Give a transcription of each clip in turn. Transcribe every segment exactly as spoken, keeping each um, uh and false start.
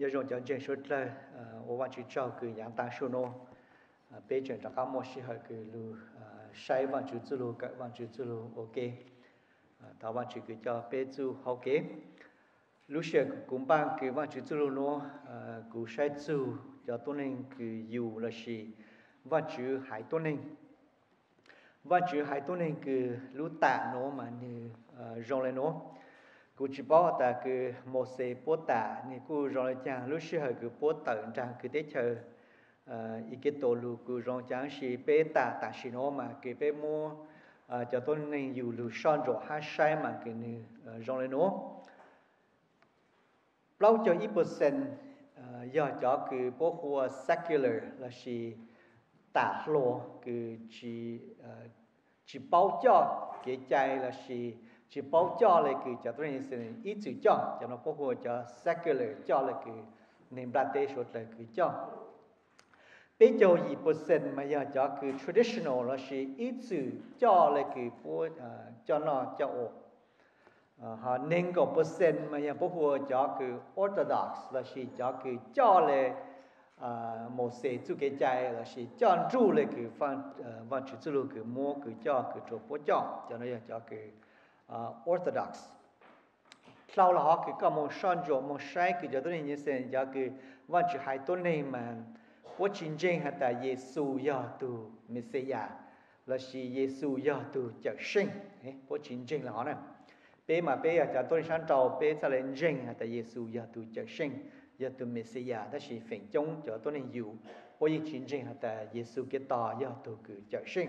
nhớ rồi cho chuyện suốt lời ô văn chữ trao cứ giảng ta số nô bây giờ cho các mô sĩ hỏi cứ lu sai văn chữ chữ lu cái văn chữ chữ lu ok thảo văn chữ cứ cho bây chữ ok lúc xưa cũng bằng cứ văn chữ chữ lu nô cứ sai chữ cho tôi nên cứ yêu là gì văn chữ hải tôi nên văn chữ hải tôi nên cứ lu tạ nô mà như rong lên nô cú chỉ bảo ta cứ một xe bố tạ ni cú rồi chàng lúc xưa cứ bố tận chàng cứ tới chờ ý cái tổ lu cú rồi chàng chỉ bé tạ tạ chỉ nó mà cứ bé mua cho tôi nên dù lu son rồi hai sai mà cứ ni rồi lên nó lâu cho ít percent giờ cho cứ bố hoa secular là chỉ tạ lô cứ chỉ chỉ bảo cho cái trái là chỉ chỉ bảo cho lại cứ cho tôi nên ít chữ cho cho nó bao gồm cho secular cho lại cứ nên đặt tên số lại cứ cho bây giờ ít percent mà giờ cho cứ traditional là chỉ ít chữ cho lại cứ bao cho nó cho ô họ nên có percent mà giờ bao gồm cho cứ orthodox là chỉ cho cứ cho lại một số chữ cái trái là chỉ cho trụ lại cứ phần phần chữ chữ cứ mua cứ cho cứ chụp bao cho cho nó giờ cho cứ Uh, orthodox. Sau là họ cứ có một son chỗ một sai cứ cho tôi nên như thế giờ cứ văn chữ hai tôn này mà bố chính chính hay là Giêsu do tu Messiah là chỉ Giêsu do tu trở sinh bố chính chính là họ này bé mà bé cho tôi sáng trầu bé sẽ lên chính hay là Giêsu do tu trở sinh do tu Messiah đó chỉ phản chống cho tôi nên hiểu bố chính chính hay là Giêsu cái tòa do tu cứ trở sinh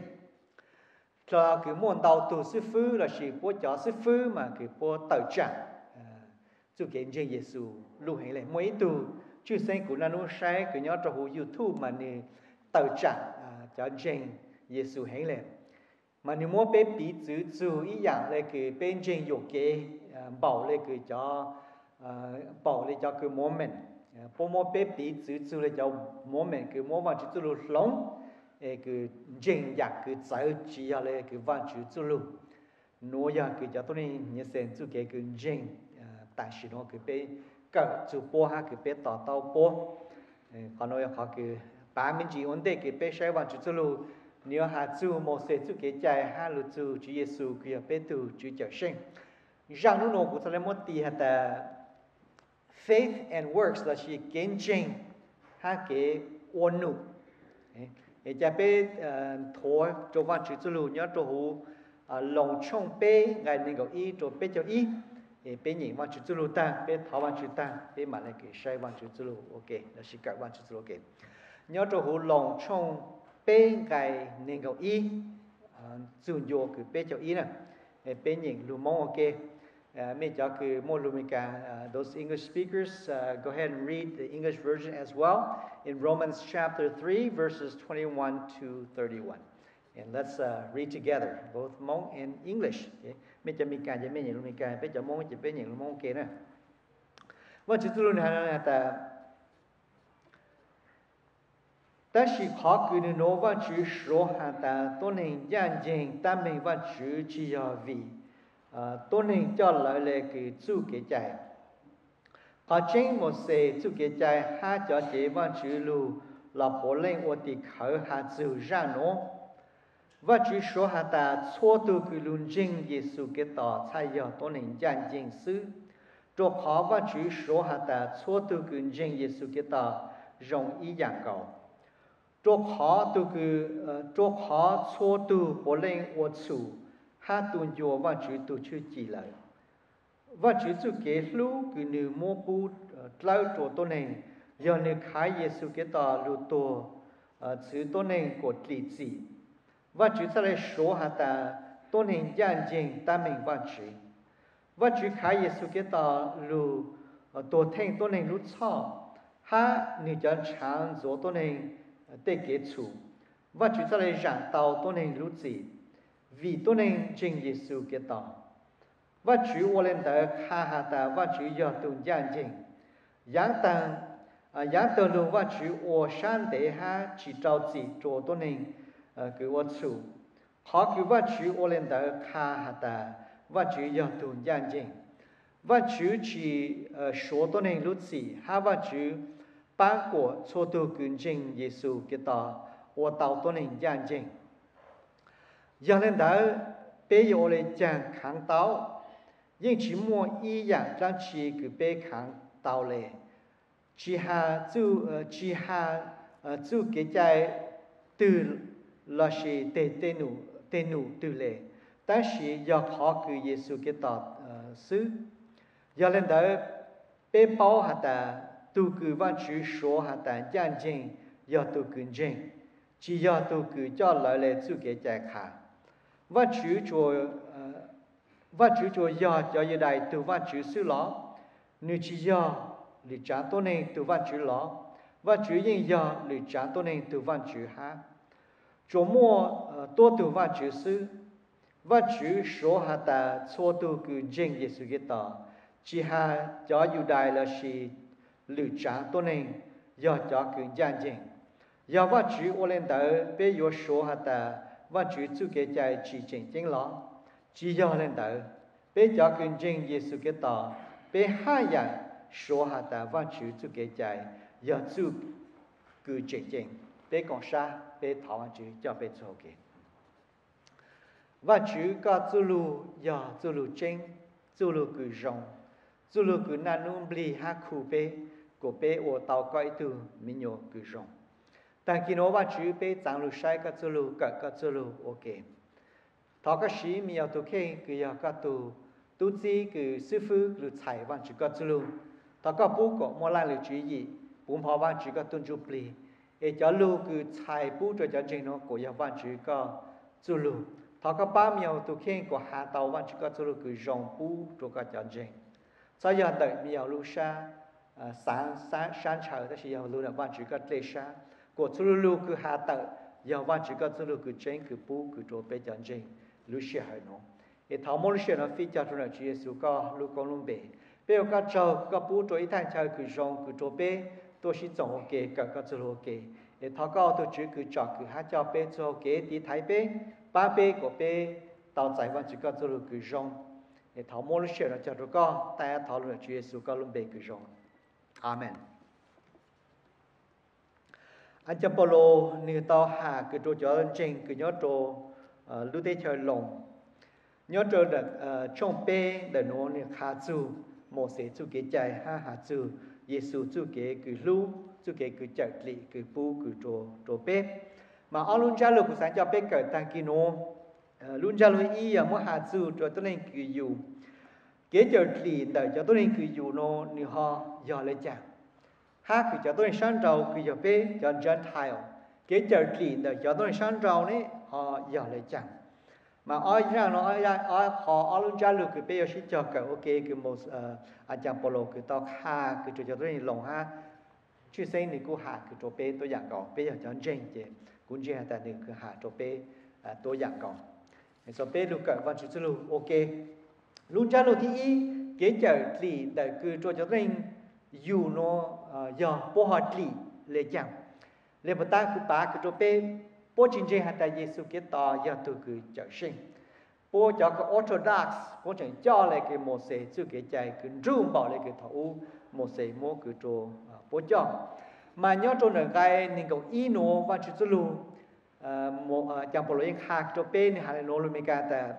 cho cái môn đầu tu sư phụ là chỉ bố cho sư phụ mà cái bố tự trạng chú kiến trên Giêsu lưu hành lại mấy tu chú sinh của nó sai cái nhớ trong YouTube mà nè tự trạng cho trên Giêsu hành lại mà nếu muốn bé bị chữ chú ý dạng là cái bên trên dục cái bảo là cái cho bảo là cho cái moment bố muốn bé bị chữ chú là cho moment cái moment chữ chú lông cái chính giác cái giải trí là cái văn chữ chữ lu, nói ra cái cho tôi nên nhớ xem chú cái cái chính, tại sao nó cái bé cái chú bố ha cái bé tao tao bố, còn nói họ cái ba mình chỉ ổn định cái bé sai văn chữ chữ lu, nếu ha chú một số chú cái trái ha lu chú chú Giêsu cái bé tu chú trở sinh, rằng nó nó cũng sẽ một tí là faith and works là chỉ kiến chính ha cái ôn nụ để cho bé thổi cho văn chữ chữ lu nhớ cho hú lòng trong bé ngày nên có ý cho bé cho ý để bé nhìn văn chữ chữ lu ta bé thảo văn chữ ta bé mà lại cái sai văn chữ chữ lu ok là chỉ cả văn chữ chữ lu ok nhớ cho hú lòng trong bé ngày nên có ý dùng vô cái bé cho ý nè để bé nhìn lu mong ok mình cho cái môn lu mình cả those English speakers uh, go ahead and read the English version as well in Romans chapter three verses twenty-one to thirty-one and let's uh, read together both Hmong and English mình cho mình cả cho mình nhìn lu mình cả bé cho Hmong cho bé nhìn lu Hmong ok nè và chữ lu này là ta ta chỉ khó cứ nên nói và chữ số hàng ta tôi nên nhận diện ta mình và chữ chỉ là vì tôi nên cho lại là cái chú cái trái họ chính một xe chú cái trái hai cho chế văn chữ lu là bỏ lên ở thì khởi hai chữ ra nó và chữ số hai ta cho tu cái luân chính Giêsu cái tỏ thay cho tôi nên nhận diện sự cho họ và chữ số hai ta cho tu cái chính Giêsu cái tỏ rộng ý dạng cầu cho họ tu cái cho họ cho tu bỏ lên ở chủ ha tuân jo và chữ tu chữ chỉ lại và chữ chữ kế lu cứ nữ mô bu lao cho tôi này giờ nữ khai Giêsu cái tờ lu to chữ tôi này của lý chỉ và chữ ta lại số ha ta tôi này nhận diện ta mình và chữ và chữ khai Giêsu cái tờ lu tổ thành tôi này lu cho ha nữ chân sáng cho tôi này để kế chủ và chữ ta lại giảng tàu tôi này lu chỉ vì tôi nên chính Giêsu cái tỏ và chữ vô lên tới ha ha ta và chữ do tuân giang chính giáng tăng giáng tăng luôn và chữ ô san để ha chỉ trao chỉ cho tôi nên cái ô chủ họ cứ và chữ vô lên tới ha ha ta và chữ do tuân giang chính 万主只呃说多年如此，哈万主把过错都跟进耶稣给到我到多年眼睛，让人到被有来讲看到，因此莫一样让其个被看到嘞，只下就呃只下呃就给在对那些对对努对努对嘞，但是要靠个耶稣给到呃是。要领导被包下的都给万主说下的眼睛要都跟进，只要都给叫来来就给在看，万主做呃万主做要叫一代都万主是了，你只要你讲多年都万主了，万主应要你讲多年都万主哈，做么呃多都万主是，万主说下的错都跟进也是给到。chỉ ha cho yêu đại là sự lựa chọn tốt nên do cho cường gian trình do văn chữ ô lên tới bé yếu số hạt ta văn chữ chú kế chạy chỉ trình chính lo chỉ do lên tới bé cho cường trình Giêsu cái tỏ bé hai dạng số hạt ta văn chữ chú kế chạy do chú cứ trình trình bé còn xa bé thảo văn chữ cho bé cho kế văn chữ có chú lưu do chú lưu chính chú lưu cứ rong dù lúc cứ năn nung bì ha khu bê của bê ô tàu coi tu mình nhớ cứ rong,但khi nó vào chữ bê chẳng lúc sai các dù lúc các các dù lúc ok, thọ các sĩ mình要tu khen cứ要các tu tu chỉ cứ sư phụ lúc chạy vào chữ các dù lúc, thọ các bố có mua lại lúc chữ gì, bố họ vào chữ các tuân chụp bì, để cho lúc cứ chạy bố cho cho chính nó của要vào chữ các dù lúc, thọ các ba mình要tu khen của hạ tàu vào chữ các dù lúc cứ rong bố cho các cho chính sau giờ đợi mi ao lu sa sáng sáng sáng chờ đó thì ao lu là văn chữ các lê sa của chú lu cứ hạ tờ giờ văn chữ các chú lu cứ trên cứ bù cứ trộn bé chân trên lu xe hay nó để thảo môn xe nó phi cho nó chỉ số có lu con luôn bé bé ở các châu các bù trộn ít thanh chờ cứ rong cứ trộn bé tôi sẽ chọn ok các các chú lu ok để thảo cao tôi chỉ cứ chọn cứ hát cho bé cho ok đi thái bé ba bé của bé tàu giải văn chữ các chú lu cứ rong để thảo môn chuyện là cho con ta thảo luận Chúa Giêsu có luôn bề cứ rong. Amen. Anh chăm Paulo như tao hà cứ trò cho trình cứ nhớ trò lúc đấy chơi lòng nhớ trò được trong bê để nó như khá chú một sẽ chú kế chạy ha hà chú Giêsu chú kế cứ lưu chú kế cứ chạy lì cứ bu cứ trò trò bê mà ở luôn cha lúc của sáng cho bê cởi tăng kỳ nó luôn ra lối ý à mỗi hạt dù cho tôi nên cứ dù kế chờ lì đợi cho tôi nên cứ dù nó như họ giờ lấy chàng ha cứ cho tôi nên sáng trâu cứ giờ bé cho chân thải kế chờ lì đợi cho tôi nên sáng trâu đấy họ giờ lấy chàng mà ai ra nó ai ra ai họ ở luôn ra lối cứ bé sẽ cho cả ok cứ một anh chàng Paulo cứ tao ha cứ cho tôi nên lòng ha chứ xây này cứ ha cứ cho bé tôi dạng còn bé giờ cho chân chứ cũng chỉ là tại đừng cứ ha cho bé tôi dạng còn so bé lúc cả văn chữ lu ok luôn cha lu thì ý kế chờ lì để cứ cho cho nên dù nó giờ bố họ lì lệ chẳng lệ bát ta cứ ba cứ cho bé bố chính trị hạt đại Giêsu kế tỏ giờ tôi cứ chờ sinh bố cho cái Orthodox bố chẳng cho lại cái một sẽ chưa kế chạy cứ rung bảo lại cái thấu một sẽ mua cứ cho bố cho mà nhớ cho nửa cái nên cầu ý nó văn chữ lu chẳng bỏ lỡ hạt cho bên hà nội luôn mình cả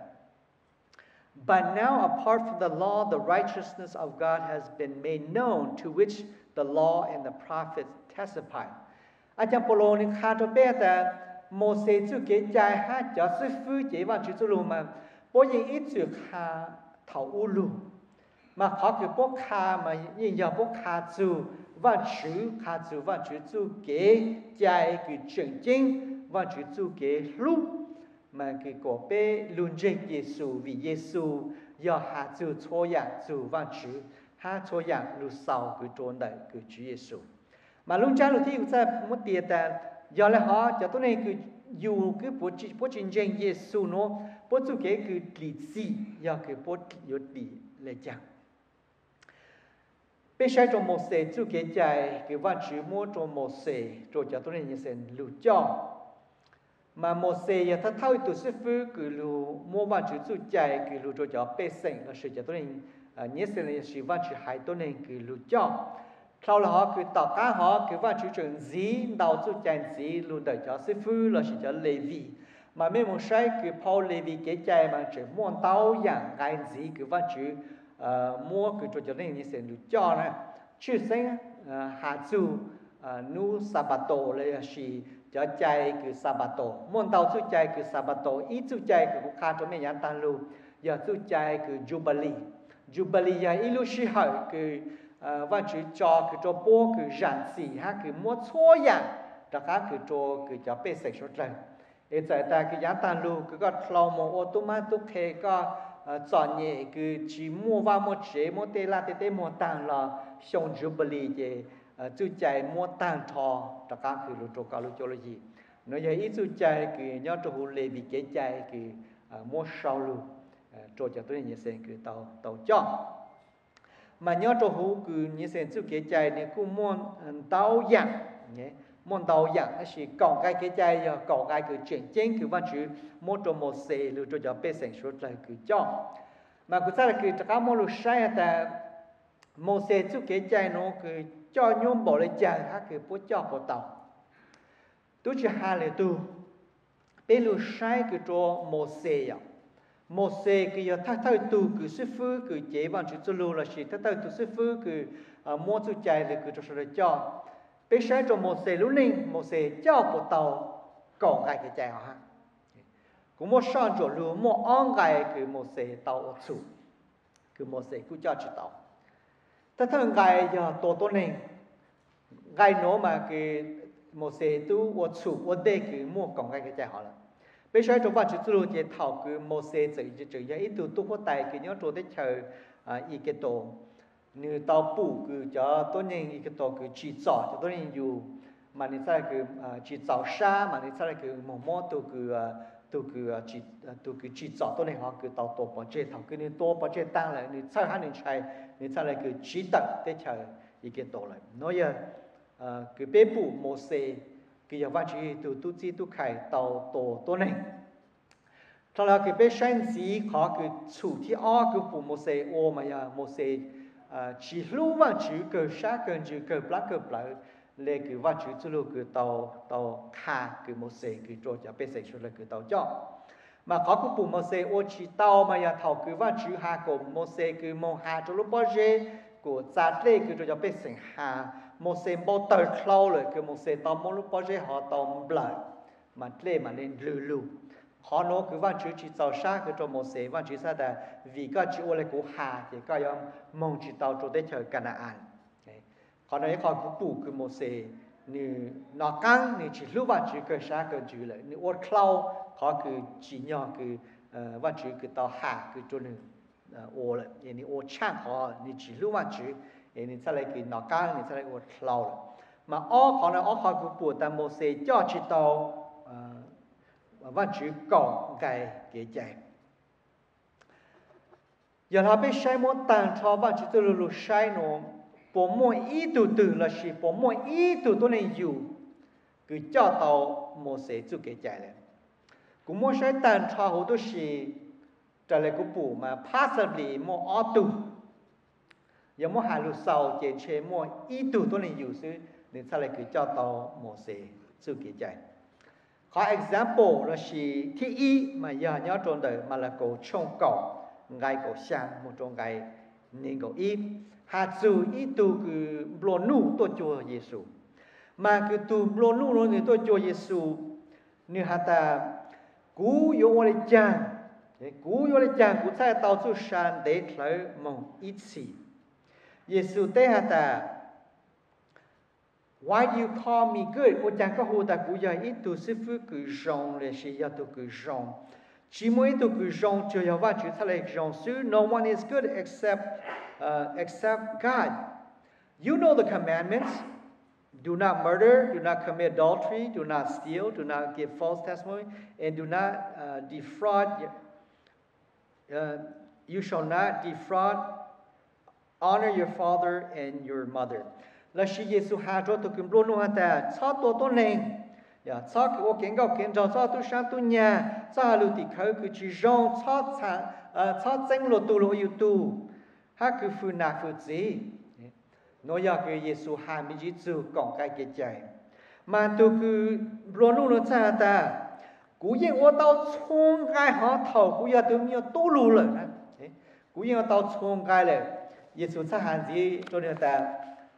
but now apart from the law the righteousness of God has been made known to which the law and the prophets testify anh chẳng bỏ lỡ hạt cho bên ta một sẽ chú kế chạy hát cho sư phụ chế vào chữ lu mà bố yên ít chữ hà thảo u lu mà họ cứ bố hà mà yên giờ bố hà chú và chữ hà chú và chữ chú kế chạy cứ chứng chính và chữ chú kế lúc mà cái cổ bé luôn trên Giêsu vì Giêsu do hạ chú cho dạng chú và chữ hạ cho dạng lúc sau cứ trốn đợi cứ Chúa Giêsu mà luôn cha lúc thì cũng sẽ một tiệt ta do là họ cho tôi này cứ dù cứ bố chỉ bố chính trên Giêsu nó bố chú kế cứ lý gì do cái bố yếu lý lệ chẳng bây giờ trong một sẽ chú kế chạy cái và chữ mua trong một sẽ rồi cho tôi này như sẽ lưu cho mà một xe giờ thắt thâu tụ sư phụ cứ lu mua văn chữ chú chạy cứ lu cho cho bê sinh là sự cho tôi nhớ xem là sự văn chữ hai tuần này cứ lụt cho sau là họ cứ tỏ cá họ cứ văn chữ trường gì đầu chú chàng gì luôn đợi cho sư phụ là chỉ cho lệ vị mà mấy một sai cứ Paul lệ vị cái chạy mà chỉ muốn tao dạng cái gì cứ văn chữ mua cứ cho cho nên như xem lụt cho này chữ sinh hạ chú nu sabato là chỉ cho chạy cứ sabato muốn tao chú chạy cứ sabato ít chú chạy cứ khá cho mấy nhà tan luôn giờ chú chạy cứ jubilee jubilee ya ilu shi hỏi cứ văn chữ cho cứ cho bố cứ giản dị ha cứ mua xóa dạng đó khác cứ cho cứ cho bê sạch số trời để giải ta cứ giá tan luôn cứ có lâu một ô tô mà tôi khe có chọn nhẹ cứ chỉ mua vào một chế mua tê la tê tê mua tàng là xong jubilee về chú chạy mua tàng thò đó khác cứ lúc cho cả lúc cho là gì nói vậy ít chú chạy cứ nhớ cho hồ lệ bị cái chạy cứ mua sau luôn cho cho tôi như sen cứ tàu tàu cho mà nhớ cho hú cứ như sen chú cái chạy này cũng muốn tàu dạng nhé muốn tàu dạng là chỉ còn cái cái chạy giờ còn cái cứ chuyển chính cứ văn chữ một trong một xe lưu cho cho bê sen số lại cứ cho mà cứ sao là cứ tất cả mọi lúc sai ta một xe chú cái chạy nó cứ cho nhôm bỏ lại chạy khác cứ bố cho bỏ tàu tôi chỉ hai là tu bên lúc sai cứ cho một xe vậy một xe cứ giờ thay thay tu cứ sư phụ cứ chế bằng chữ lu là chỉ thay thay tu sư phụ cứ mua chú chạy thì cứ cho số cho bây giờ trong một xe lúc này một xe cho bộ tàu còn cái cái chạy ha cũng một sang chỗ lu một on cái cứ một xe tàu chủ cứ một xe cứ cho chữ tàu thay thay cái giờ tổ tổ này cái nó mà cái một xe tu một chủ một đề cứ mua còn cái cái chạy họ là bây giờ chúng ta chỉ lưu cái thảo cứ một xe chỉ chỉ chỉ ít tu tu có tài cứ nhớ chỗ để chờ ý cái tổ như tàu bù cứ cho tôi nhìn ý cái tổ cứ chỉ rõ cho tôi nhìn dù mà như sao cứ chỉ rõ xa mà như sao cứ một món tu cứ tu cứ chỉ tu cứ chỉ rõ tôi nhìn họ cứ tàu tổ bỏ chế thảo cứ như tổ bỏ chế tăng lại như sao hắn như chạy như sao cứ chỉ tận để chờ ý cái tổ lại nói giờ cứ bé bù một xe cái giờ văn chỉ từ tu chi tu khai tàu tổ tổ này, sau đó cái bên sáng gì họ cái chủ thì ở cái phụ một xe ô mà ya một xe chỉ lưu văn chỉ cái sáng cái chỉ cái bát cái bát lấy cái văn chỉ chỉ lưu cái tàu tàu khai cái một xe cái chỗ cho bên xe cho là cái tàu cho mà họ cái phụ một xe ô chỉ tàu mà ya thầu cái văn chỉ hà cái một xe cái một hà cho lúc bao giờ của giá trị cái chỗ cho bên xe hà một xe bao tờ khâu rồi cái một xe tàu một lúc bao giờ họ tàu lại mà lên mà lên lù lù họ nói cái văn chữ chỉ tàu xa cái trong một xe văn chữ sao là vì cái chữ là của hà thì cái ông mong chỉ tàu cho tới chờ Canaan họ nói họ cũng bù cái một xe như nó căng như chỉ lúc văn chữ cái xa cái chữ lại như ô khâu họ cứ chỉ nhỏ cái văn chữ cái tàu hà cái chỗ này ô lại như ô chang họ như chỉ lúc văn chữ nên sao lại cái nó căng nên sao lại một lâu mà ó họ nói ó họ cũng buồn tại một xe cho chỉ tàu văn chữ còn cái cái chạy giờ họ biết sai một tàng cho văn chữ từ lúc sai nó bộ mỗi ý từ từ là chỉ bộ mỗi ý từ tôi này dù cứ cho tàu một xe chú cái chạy này cũng mỗi sai tàng cho họ都是trả lời của bù mà possibly một ó từ giờ mỗi hai lúc sau chế chế mỗi ý từ tôi này dù sư nên sao lại cứ cho tàu một xe chú cái chạy có example là chỉ thi ý mà giờ nhớ trong đời mà là cổ trông cổ ngay cổ sang một trong cái nên cổ ý hạt dù ý tu cứ blo nu tôi cho Giêsu mà cứ tu blo nu rồi thì tôi cho Giêsu như hạt ta cú yêu lại chàng cú yêu lại chàng cú sai tao chú san để lấy mong ít gì Giêsu té hạt ta Why do you call me good? Ô chẳng có hồ ta cũng giờ ít tu sư phụ cứ rong là chỉ giờ tu cứ rong. Chỉ mỗi tu cứ rong chưa giờ vào chữ thay lại rong sư. No one is good except uh, except God. You know the commandments. Do not murder, do not commit adultery, do not steal, do not give false testimony, and do not uh, defraud. Uh, you shall not defraud. Honor your father and your mother. Là chỉ Giêsu hạ cho tôi kiếm luôn luôn ta cho tôi tôi này, ya cho cái ô kiến gạo kiến cho cho tôi sang tôi nhà cho hà lưu thì khởi cứ chỉ rong cho cha cho danh luật tu lo yêu tu ha cứ phu na phu gì nói giờ cái Giêsu hai mươi chín chú còn cái cái chạy mà tôi cứ luôn luôn nó cha ta cú yên我到冲开好头古要都没有多路了cú yên到冲开了耶稣差汉子做那的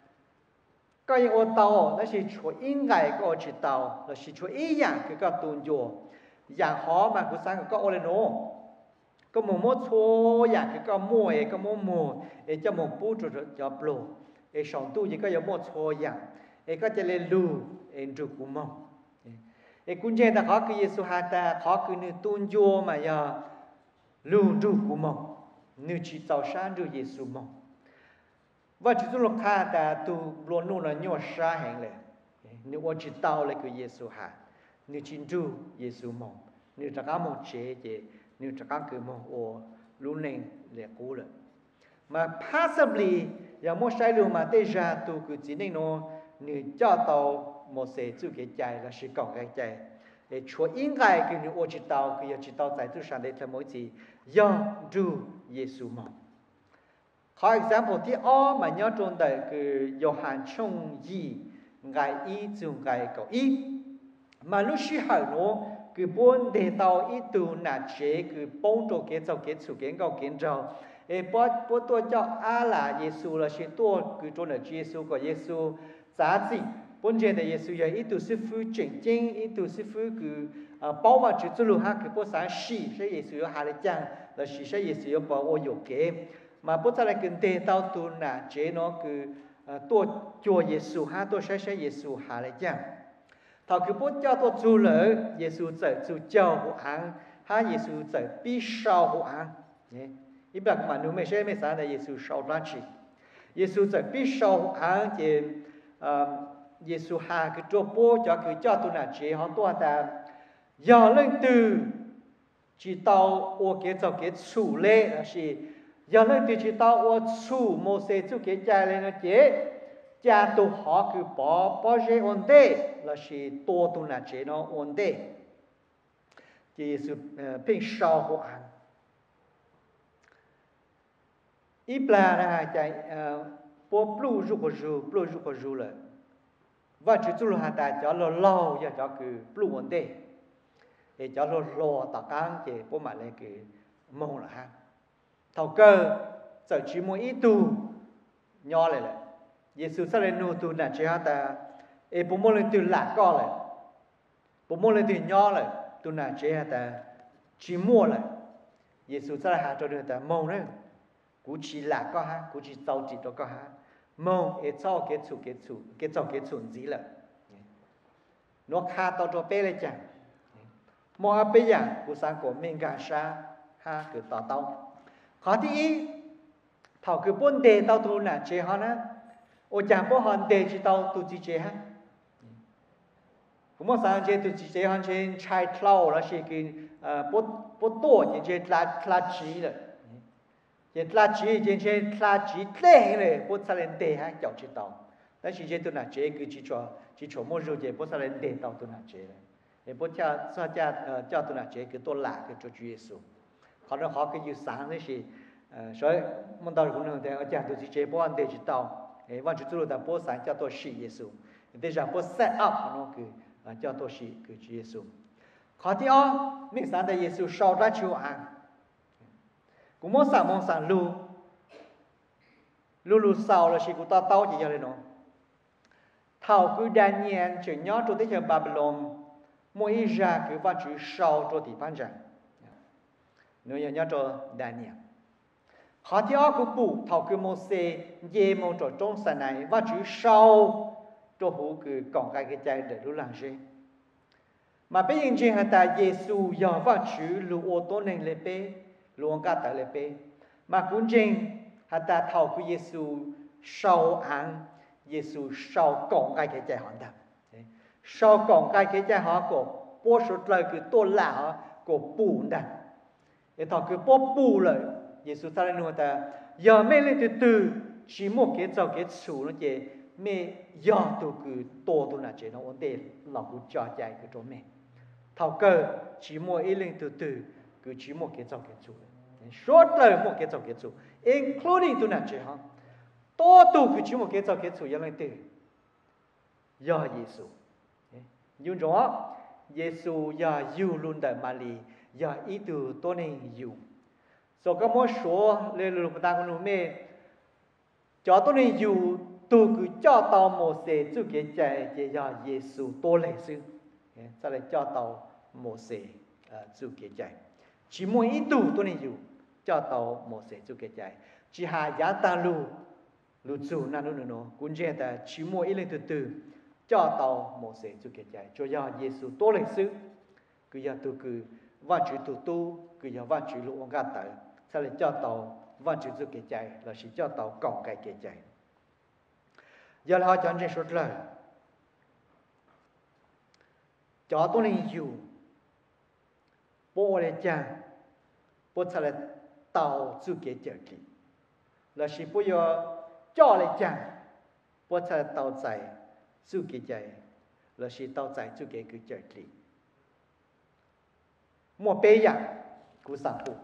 cái yên我到那是说应该个知道那是说一样个个动作อย่าง好嘛古三个个我来弄ก็หมู่มดโชอย่างก็มั่วเอก็มั่วมั่วเอจะหมู่ปูจุดจะปลุกเอสองตู้ยังก็ยังมั่วโชอย่างเอก็จะเล่นลูเอ็นจุกุมองเอกุญแจแต่เขาคือเยซูฮาแต่เขาคือนึกตุนโยมาอย่าลูจุกุมองนึกจิตเจ้าชานดูเยซูมองว่าจุดลูกค้าแต่ตัวล้วนนู่นน่ะย่อชาแห่งเลยนึกว่าจิตเต้าเลยคือเยซูฮานึกจินดูเยซูมองนึกจะก้ามองเชเจnếu chắc chắn cứ một ô luôn nên lệ cũ rồi mà possibly giờ một sai lầm mà tới ra tu cứ chỉ nên nó nếu cho tàu một xe chú cái chạy là sự còn cái chạy để chúa应该cứ nếu ô chỉ tàu cứ giờ chỉ tàu tại tu sản để làm mỗi gì do du Giêsu mà có exampleที่อ้อmà nhớ trong đời cứ Gioan trong gì ngày ý dùng ngày cầu ý mà lúc xí hỏi nó cứ bốn đề tàu ít tu nà chế cứ bốn chỗ kế châu kế chủ kế cầu kế châu ê bốn bốn tôi cho a là Giêsu là sẽ tôi cứ chỗ là Giêsu của Giêsu giá trị bốn chế là Giêsu giờ ít tu sư phụ chỉnh chính ít tu sư phụ cứ bao mà chữ lưu ha cứ bốn sáng sĩ sẽ Giêsu ở hà lệ trang là sĩ sẽ Giêsu ở bảo ô dụ kế mà bốn sáng là cứ đề tàu tu nà chế nó cứ tôi cho Giêsu ha tôi sẽ sẽ Giêsu hà lệ trang thảo cứ bố cho tôi chú lỡ Giêsu trở chú cho hộ án ha Giêsu trở bí sau hộ án ý bạc mà nếu mấy sẽ mấy sáng là Giêsu sau ra chỉ Giêsu trở bí sau hộ án thì Giêsu ha cứ cho bố cho cứ cho tôi là chế họ tôi ta giờ lên từ chỉ tao ô kế cho kế chủ lệ là gì giờ lên từ chỉ tao ô chủ mô xe chú kế chạy lên là chế cha tu họ cứ bỏ bỏ chế ổn định là chỉ to tu là chế nó ổn định thì sự bình sau của anh ít là là chạy bỏ blu rú của rú blu rú của rú rồi và chỉ tu là ta cho lo lo cho cho cứ blu ổn định để cho lo lo tất cả thì bỏ mà lên cái mong là ha thầu cơ giờ chỉ muốn ít tu nhỏ lại lại Giêsu sẽ lên nô tu nà chế ha ta e bố mô lên từ lạc co lại bố mô lên từ nhỏ lại tu nà chế ha ta chỉ mua lại Giêsu sẽ là hạ cho được ta mong nữa cú chỉ lạc co ha cú chỉ tàu chỉ đó co ha mong e cho cái chủ cái chủ cái cho cái chủ gì là nó khá tàu cho bé lên chẳng mua bé dạng cú sang của mình cả sa ha cứ tàu tàu khó thì thảo cứ bốn đề tàu tu nà chế ha na ô chẳng có hòn đề chỉ tao tu chỉ chế ha, cũng có sáng chế tu chỉ chế hòn trên trái thau là chỉ cái bút bút to trên trên lá lá chỉ rồi, trên lá chỉ trên trên lá chỉ lên rồi bút sao lên đề ha kiểu chỉ tao,但是这都拿chế cứ chỉ cho chỉ cho mua rồi chế bút sao lên đề tao tu拿chế rồi, để bút cha cha cha cha tu拿chế cứ to lạ cái cho Chúa Giêsu, họ nói họ cái yêu sáng đấy thì,所以我们到时候呢，在讲tu chỉ chế bút đề chỉ tao và chúng tôi đã bố sáng cho tôi sĩ Giêsu, để cho bố set up nó cứ cho tôi sĩ cứ Giêsu. Khó thì ó, mình sáng tại Giêsu sau ra chiếu ăn, cũng muốn sáng mong sáng lu, lu lu sau là chỉ của ta tao chỉ cho lên nó. Thảo cứ Daniel chỉ nhớ cho tới giờ Babylon, mỗi ra cứ văn chữ sau cho thì ban rằng, nếu nhớ cho Daniel. Họ thì ở cái bù thảo cái mô xe dê mô trò trong sàn này và chữ sau cho hữu cái còn cái cái chạy để lúc làm gì mà bây giờ trên hàng ta Giêsu giờ và chữ lưu ô tô nên lệ bê lưu ông cả tại lệ bê mà cũng trên hàng ta thảo cái Giêsu sau ăn Giêsu sau còn cái cái chạy hoàn thành sau còn cái cái chạy họ có bố số lời cái tô là họ có bù đàn để thảo cái bố bù lời Giêsu ta nói ta giờ mẹ lên từ từ chỉ một cái dòng cái chủ nó chỉ mẹ giờ tôi cứ to tôi là chỉ nó ổn định là cũng cho chạy cái chỗ mẹ thảo cơ chỉ một ít lên từ từ cứ chỉ một cái dòng cái chủ số lời một cái cho cái chủ including tu nạn chứ ha to tu cái chú một cái cho cái chủ yang từ do Giêsu nhưng rõ Giêsu do yêu luôn đời Mali do ý từ tôi nên yêu so có một số lên lục ta con lục mê cho tôi nên yêu tu cứ cho tao một xe chú cái chạy cái do Giêsu tôi lấy sư sau này cho tao một xe chú cái chạy chỉ muốn ý tu tôi nên yêu cho tao một xe chú cái chạy chỉ hai giá ta lu lu chủ na lu nó cũng chỉ là chỉ muốn ý lên từ từ cho tao một xe chú cái chạy cho do Giêsu tôi lấy sư cứ giờ tu cứ văn chữ tu tu cứ giờ văn chữ lu ông gạt tới sau này cho tao văn chữ chú cái chạy là chỉ cho tao còn cái cái chạy giờ là họ chọn trên số lời cho tôi nên yêu bố lại cha bố sẽ là tàu chú cái chạy đi là chỉ bố giờ cho lại cha bố sẽ là tàu chạy chú cái chạy là chỉ tàu chạy chú cái cứ chạy đi mua bé dạng của sản phụ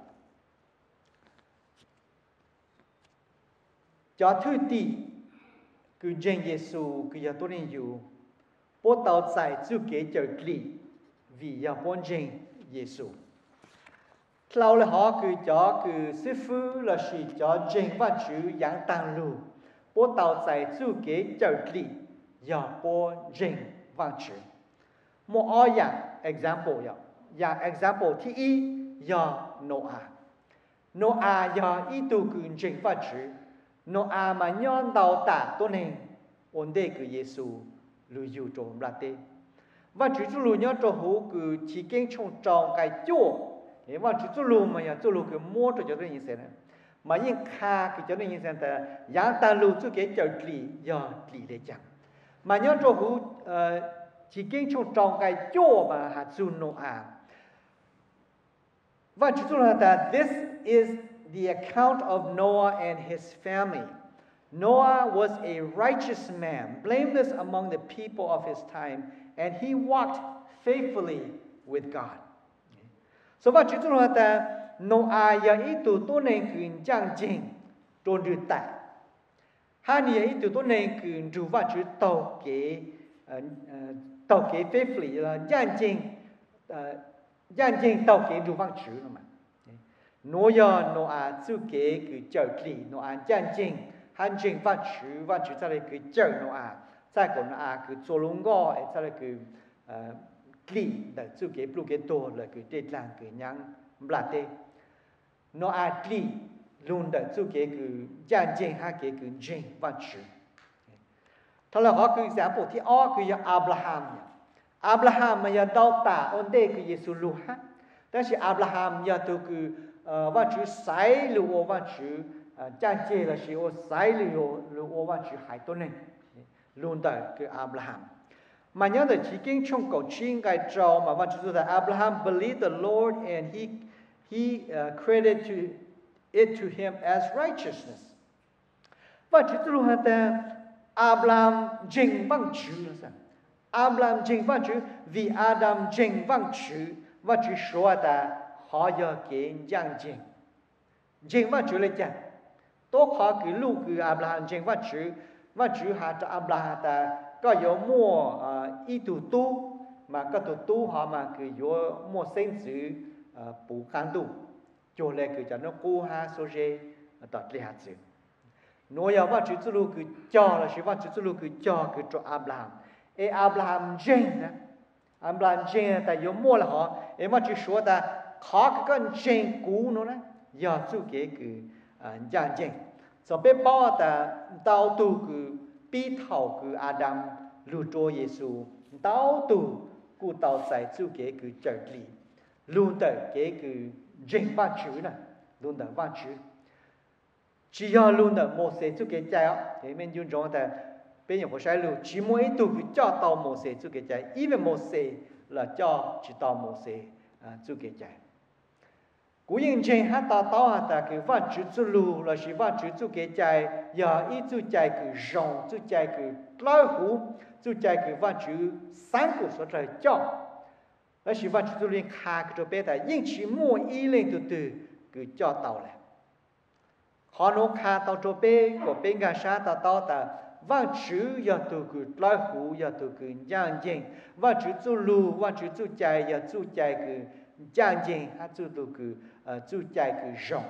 cho thứ tỷ cứ dân Giêsu cứ giờ tôi nên yêu bố tàu chạy chú cái chạy đi vì giờ bố dân Giêsu sau là họ cứ cho cứ sư phụ là chỉ cho dân văn chữ yang tăng lu bố tàu chạy chú cái chạy đi giờ bố dân văn chữ một ở dạng example ya dạng example thì y giờ Noah Noah giờ ý tu cứ dân văn chữ Noah mà nhon đầu ta tôi nên ổn định cứ Giêsu lưu yêu trong là thế và chú chú lưu nhon trong hú cứ chỉ kiến trong trong cái chỗ và chú chú lưu mà nhà chú lưu cứ mua cho cho tôi nhìn xem mà những kha cứ cho tôi nhìn xem ta giang ta lưu chú cái chợ lì giờ lì để chẳng mà nhon trong hú chỉ kiến trong trong cái chỗ mà hạt chú Noah và chú chú là ta this is the account of Noah and his family. Noah was a righteous man, blameless among the people of his time, and he walked faithfully with God. So what you know that Noah ya itu tu nên quyền trang trình trôn rửa tại. Hai người itu tu nên quyền rủ vào chữ tàu kế tàu kế faithfully là trang trình trang trình tàu kế rủ vào chữ mà. Noah Noah chú kế cứ chờ lì Noah chân trình hành trình văn chữ văn chữ ra đây cứ chờ Noah再講 Noah cứ做龍哥誒，再嚟cứ lì là chú kế blu kế tổ là cứ tết làng cứ nhang blat tê Noah lì luôn là chú kế cứ chân trình ha kế cứ trình văn chữ thật là họ cứ giả bộ thì ó cứ Abraham Abraham mà ya đau tả ổn định cứ Giêsu lu ha但是 Abraham 呀，都个呃，万主塞了我万主呃，战界的时候塞了我我万主还多呢，轮到个 Abraham。mà nhớ là chỉ kinh trong câu chuyện cái trâu mà万主说 Abraham believed the Lord and he he uh, credited to it to him as righteousness. Và chủ tôi nói là Abraham chính văn chủ là sao? Abraham chính văn chủ vì Adam chính văn chủ và chủ nói là họ giờ kiến giang chính chính văn chủ là chăng? Tôi họ cứ lưu cứ Abraham chính văn chủ và chủ hạ cho Abraham ta có yếu mua ý tụ tu mà có tụ tu họ mà cứ yếu mua sinh chữ bù kháng tu cho nên cứ cho nó cố ha số dê tọt li hạt chữ nói yếu và chủ tu lưu cứ cho là chủ và chủ tu lưu cứ cho cứ cho Abraham e Abraham chính nè Abraham chính ta yếu mua là họ em mà chủ nói ta khó cái con chính cũ nó nè giờ chủ kế cứ giang chính so bé bao ta đào tu cứ bi thảo cứ Adam lưu cho Giêsu đào tu cụ đào sai chủ kế cứ trở li luôn tới kế cứ chính văn chữ nè luôn tới văn chữ chỉ có luôn tới một số chủ kế trái thì mình dùng trong ta bây giờ có sai lưu chỉ mỗi tu cứ cho đào một số chủ kế trái even một số là cho chỉ đào một số chủ kế trái cú yên trên hát ta tao hát ta cứ văn chữ chữ lưu là chỉ văn chữ chữ kế trái giờ ít chữ trái cứ rong chữ trái cứ lao hú chữ trái cứ văn chữ sáng của số trời cho là chỉ văn chữ chữ liên khai cái chỗ bé ta yên chỉ mua ý lên từ từ cứ cho tàu là họ nó khá tàu cho bé của bên gà sa tàu tàu ta vang chữ ya tu cứ lai hủ ya tu cứ giang jing vang chữ tu lu vang chữ tu chạy ya tu chạy cứ giang jing ha tu tu cứ tu chạy cứ rong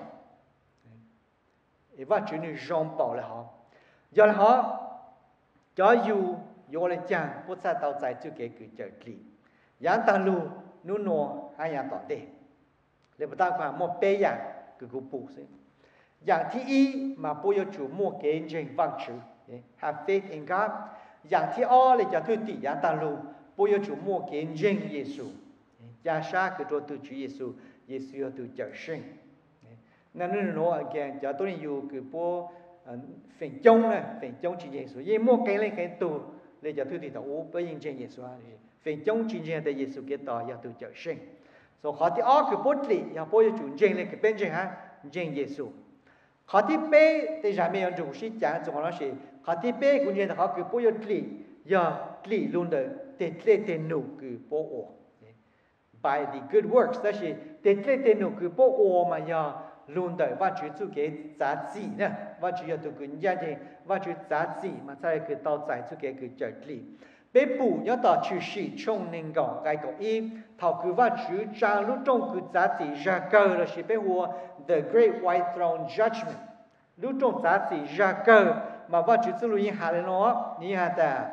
vang chữ này rong bảo là họ giờ là họ cho dù yo le chang bút sa tàu chạy tu cái cứ chờ kỹ yang tăng lu nu nô hai yang tọt đê để bắt đầu qua một bé yang cứ cứ bù xí yang thứ y mà bố yêu chủ mua cái jing vang chữ have faith in God. Yang thi o le cha thu ti yang ta lu bo yo chu mo ke jing Yesu. Ya sha ke to tu chu Yesu, Yesu yo tu cha shin. Na nu no again cha to ni yu ke bo phèn chong ne, phèn chong chi Yesu. Ye mo ke le ke tu le cha thu ti ta o bo yin jing Yesu a. Phèn chong chi jing ta Yesu ke ta ya tu cha shin. So ha ti o ke bo li ya bo yo chu jing le ke ben jing ha jing Yesu. Ha ti pe te ja me yo chu shi cha zo na shi họ thì bé cũng như là họ cứ bố yêu lì, giờ lì luôn đời, để lệ tên nụ cứ bố ổ. By the good works, đó là để lệ tên nụ cứ bố ổ mà giờ luôn đời và chữ chú cái giá trị nè, và chữ giờ tụi cứ nhà gì, và chữ giá trị mà sai cứ tao giải chú cái cứ trở lì. Bé bù nhớ tao chữ sĩ trong nên gõ cái cổ y, thảo cứ và chữ trang lúc trong cứ giá trị ra cơ là chỉ bé hùa the great white throne judgment. Lúc trong giá trị ra cơ mà vợ chữ chú lưu yên hạ lên nó ní hạ ta.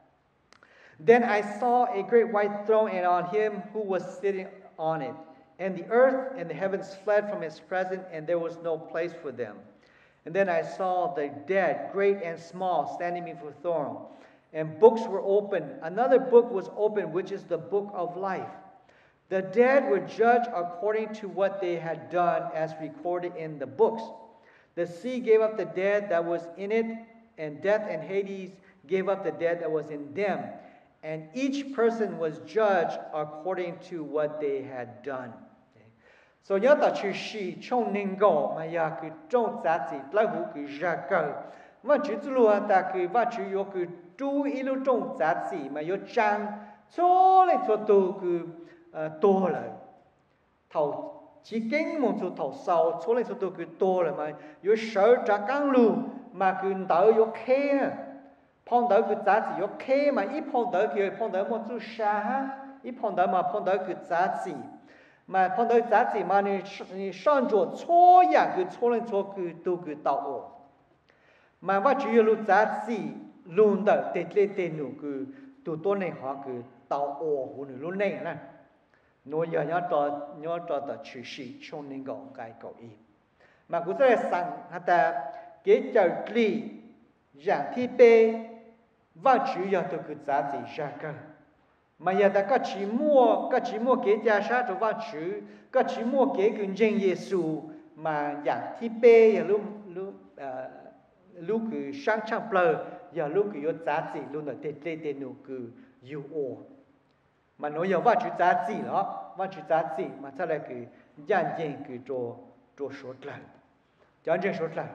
Then I saw a great white throne and on him who was sitting on it. And the earth and the heavens fled from his presence and there was no place for them. And then I saw the dead, great and small, standing before the throne. And books were opened. Another book was opened, which is the book of life. The dead were judged according to what they had done as recorded in the books. The sea gave up the dead that was in it, and death and Hades gave up the dead that was in them. And each person was judged according to what they had done. So nhớ ta chữ sĩ trong nên gõ mà ya cứ trong giá trị lại hữu cứ ra cơ. Và chữ chú lùa ta cứ và chữ yếu cứ chú ý lưu trong giá trị mà yếu trang cho lên cho tu cứ tô lại. Thầu chỉ kinh một số thầu sau cho lên cho tu cứ tô lại mà yếu sở trả căng lưu mà cứ đỡ yếu khê nè. Phong đỡ cứ giá trị yếu khê mà ít phong đỡ kìa phong đỡ một chút xa ít phong đỡ mà phong đỡ cứ giá trị. Mà phong đỡ giá trị mà ni sang chỗ cho ya cứ cho lên cho cứ tu cứ tạo ổ. Mà và chủ yếu lúc giá trị luôn đỡ tết lê tên nụ cứ tu tôn này họ cứ tạo ổ của nụ luôn này nè. Nó giờ nhớ cho nhớ cho ta chữ sĩ trong nên gõ cái cậu ý. Mà cũng sẽ sang hả ta cái chờ lý giảng thi bê và chủ yếu tu cứ giá trị ra cơ. Mà giờ ta có chỉ mua có chỉ mua cái giá sát cho vào chữ có chỉ mua cái kinh doanh Giêsu mà dạng thi bê giờ lúc lúc lúc cứ sang trang plơ giờ lúc cứ có giá trị luôn ở tết lê tết nụ cứ yêu ô mà nói giờ vào chữ giá trị đó vào chữ giá trị mà sao lại cứ dàn dàn cứ cho cho số lần cho anh số lần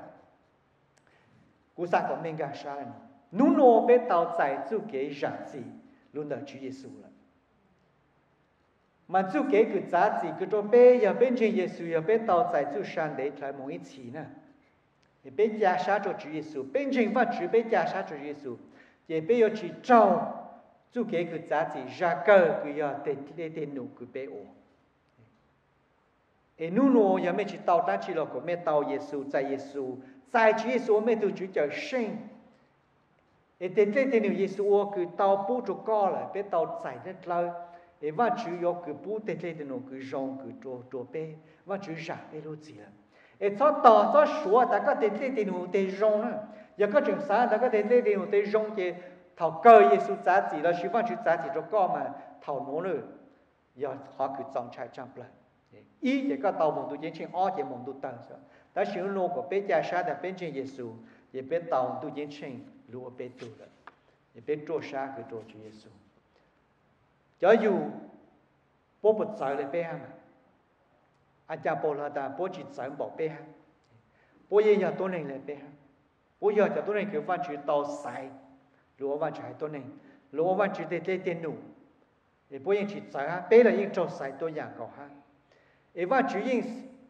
cú sang của mình cả sao này nụ nô bé tàu giải chú cái giá trị luôn ở chữ Giêsu là mà chú cái cứ giá trị cứ cho bé giờ bên trên Giêsu giờ bé tàu giải chú sang để lại mỗi一起呢bé gia sát cho chữ Giêsu bên trên và chữ bé gia sát cho Giêsu giờ bé yo chỉ trao chú cái cứ giá trị ra cơ cứ giờ để để để nụ cứ bé ổ e nụ nô giờ mình chỉ tàu ta chỉ là của mình tàu Giêsu tại Giêsu tại chữ Giêsu mình tu chữ chờ sinh e để để để nụ Giêsu cứ tàu bù cho co lại bé tàu giải rất lâu e và chữ yo cứ bù để để nụ cứ rong cứ cho cho bé và chữ giả bé luôn gì là e cho tàu cho số ta có để để để nụ để rong nữa giờ có trường sáng ta có để để để nụ để rong thì thảo cơ Giêsu giá trị là chỉ và chữ giá trị cho co mà thảo nỗ nữa giờ họ cứ chọn trái trăm lần ý thì có tàu mong tu chiến tranh ó thì mong tu tăng sao ta sử dụng của bé cha sa là bên trên Giêsu thì bên tàu tu chiến tranh lúa bên tu là thì bên trôi sa cứ trôi chữ Giêsu cho dù bố bật giải lại bé mà anh cha bố là ta bố chỉ giải bỏ bé bố giờ nhà tôi này lại bé bố giờ cho tôi này kiểu văn chữ tàu sai lúa văn chữ hai tôi này lúa văn chữ để để tiền nụ thì bố giờ chỉ giải bé là những trâu sai tôi nhà cỏ ha e và chữ yên